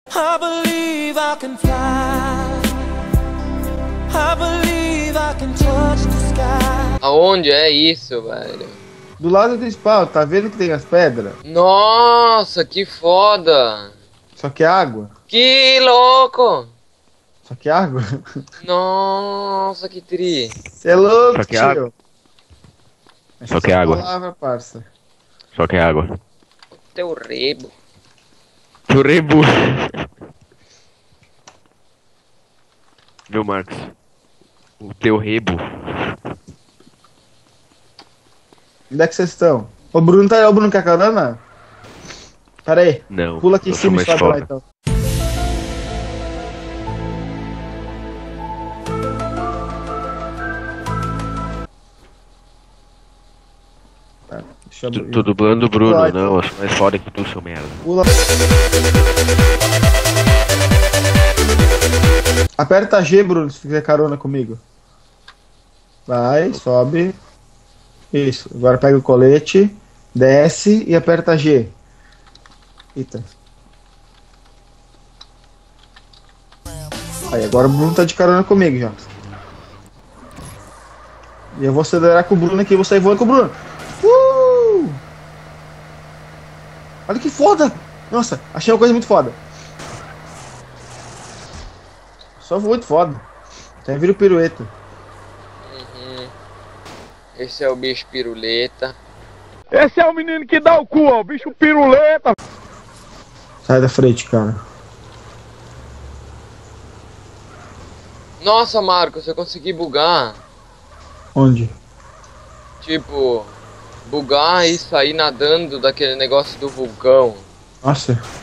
I believe I can fly. I believe I can touch the sky. Aonde é isso, velho? Do lado do spawn, tá vendo que tem as pedras? Nossa, que foda! Só que é água. Que louco! Só que é água. Nossa, que tri! Você é louco, Só que é tio. água. Essa Só que é água. palavra, parça. Só que é água. Teu rebo. Do rebu. Meu Marcos. O teu rebo. Onde é que vocês estão? O Bruno quer carona? Pera aí. Não. Pula aqui em eu sou cima e mais sobe lá foda. então. Tá, deixa eu Tô dublando o Bruno, Vai. não. Eu sou mais foda que tu, seu merda. Pula. Aperta G, Bruno, se quiser carona comigo. Vai, sobe. Isso. Agora pega o colete, desce e aperta G. Eita. Aí, agora o Bruno tá de carona comigo já. E eu vou acelerar com o Bruno aqui, vou sair voando com o Bruno. Olha que foda! Nossa, achei uma coisa muito foda. Só muito foda. Até vira o pirueta. Esse é o bicho piruleta. Esse é o menino que dá o cu, ó, o bicho piruleta. Sai da frente, cara. Nossa, Marcos, eu consegui bugar. Onde? Tipo, bugar e sair nadando daquele negócio do vulcão. Nossa.